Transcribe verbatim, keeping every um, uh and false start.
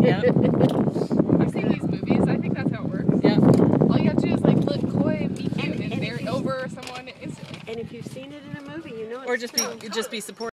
Yeah. I've seen these movies. I think that's how it works. Yeah. All you have to do is like look coy and be cute and, and, and marry over someone instantly. And if you've seen it in a movie, you know it's Or just true. be just be supportive.